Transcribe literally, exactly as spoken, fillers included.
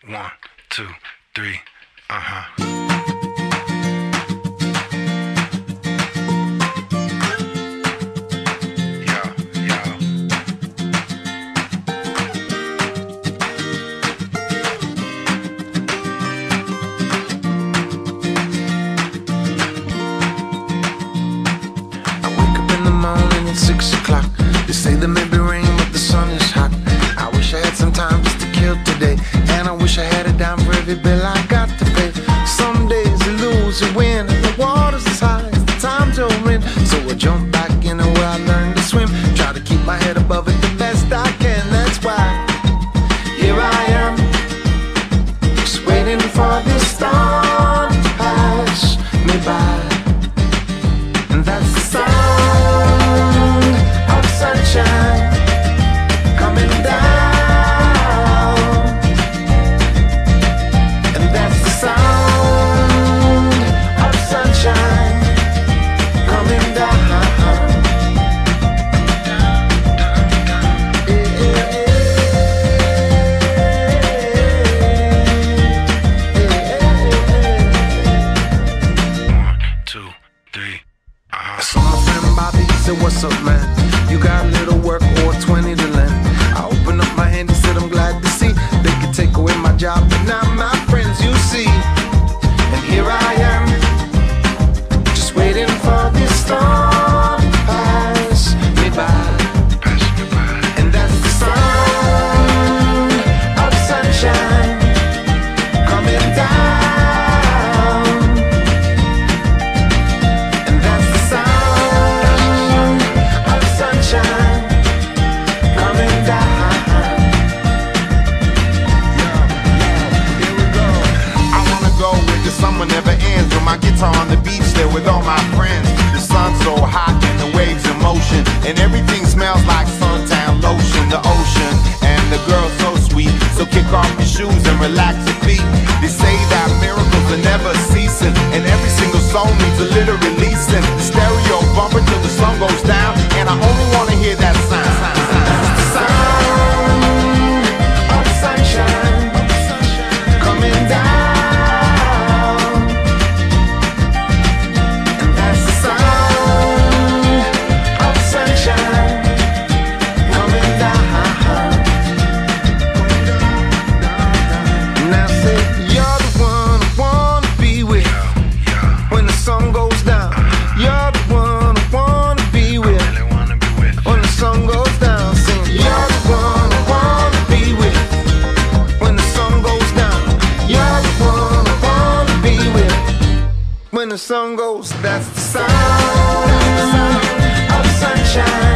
One, two, three, uh-huh. Six o'clock. They say there may be rain, but the sun is hot. I wish I had some time just to kill today, and I wish I had a dime for every bill I got to pay. Some days you lose, you win, and the water's as high as the times you're in. So I jump back in where I learned to swim. Try to keep my head above it the best I can. That's why here I am, just waiting for this storm to pass me by. And that's the sound of sunshine coming down. And that's the sound of sunshine coming down. One, two, three. I saw my friend Bobby, he said, what's up, man? You got a little work or twenty to lend? I opened up my hand, he said, I'm glad to see they could take away my job, but not my friends, you see. And here I am, just waiting for this storm to pass me by. And that's the sound of sunshine coming down. Summer never ends with my guitar on the beach there with all my friends. The sun's so hot and the waves in motion, and everything smells like suntan lotion. The ocean and the girl so sweet, so kick off your shoes and relax your feet. They say that miracles are never ceasing, and every single song needs a little releasing. The stereo bumper till the sun goes down, and I only wanna hear that sound. The sound of sunshine coming down. When the sun goes, that's the sound of sunshine.